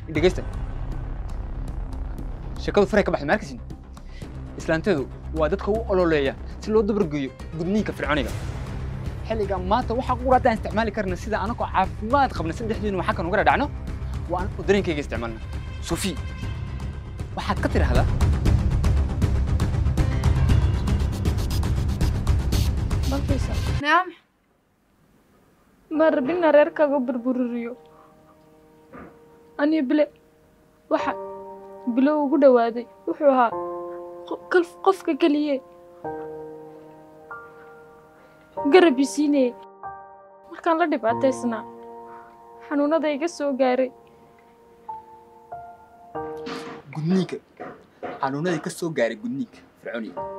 dhegeysta shakadu faray ka baxay markiisin islaanteedu waa dadka u ololeeya si loo dabargeeyo gudniinka fircooniga xilliga maanta waxa quraata isticmaali karna sida anako caafimaad qabna saddexdiina waxa kan uga dhacno waa aan dareenkayga isticmaalna Sophie waxaad ka tiraahdaa balkiisa naam marbina reerkaaga burburiyo ani bile waxa bilo ugu dhawaaday wuxuu ahaa qofka kaliye garabisiine markaan la dhibaataysnaa xanuunada iga soo gaaray gudniinka xanuunada ka soo gaaray gudniinka fircooniga